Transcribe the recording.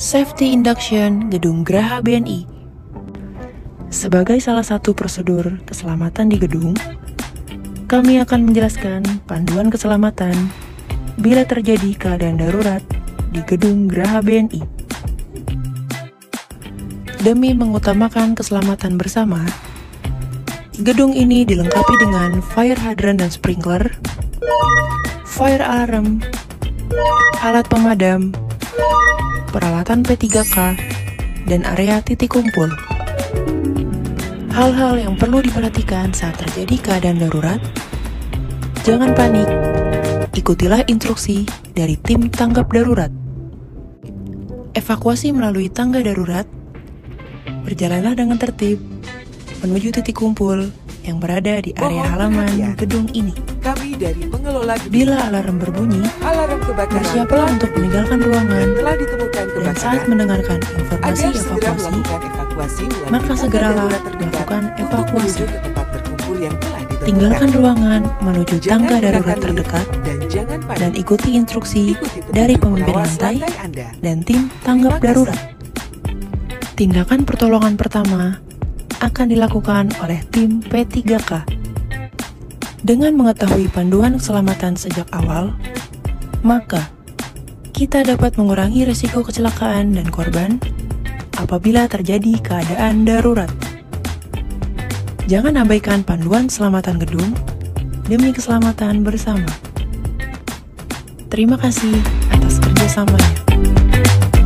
Safety Induction Gedung Graha BNI. Sebagai salah satu prosedur keselamatan di gedung, kami akan menjelaskan panduan keselamatan bila terjadi keadaan darurat di Gedung Graha BNI. Demi mengutamakan keselamatan bersama, gedung ini dilengkapi dengan fire hydrant dan sprinkler, fire alarm, alat pemadam, peralatan P3K, dan area titik kumpul. Hal-hal yang perlu diperhatikan saat terjadi keadaan darurat: jangan panik, ikutilah instruksi dari tim tanggap darurat. Evakuasi melalui tangga darurat. Berjalanlah dengan tertib menuju titik kumpul yang berada di area halaman gedung ini. Kami dari pengelola gedung. Bila alarm berbunyi, Alarm kebakaran bersiaplah untuk meninggalkan ruangan, telah ditemukan dan kebakaran. saat mendengarkan informasi Agar segera evakuasi, melakukan evakuasi melalui maka tangga segeralah darurat terdekat melakukan untuk evakuasi. menuju ke tempat berkumpul yang telah ditentukan. Tinggalkan ruangan menuju Jangan tangga gunakan darurat lift terdekat dan jangan panik. dan ikuti instruksi Ikuti petunjuk dari pemimpin pengawas lantai Anda. dan tim tanggap Terima kasih. darurat. Tindakan pertolongan pertama akan dilakukan oleh tim P3K. Dengan mengetahui panduan keselamatan sejak awal, maka kita dapat mengurangi risiko kecelakaan dan korban apabila terjadi keadaan darurat. Jangan abaikan panduan keselamatan gedung demi keselamatan bersama. Terima kasih atas kerjasamanya.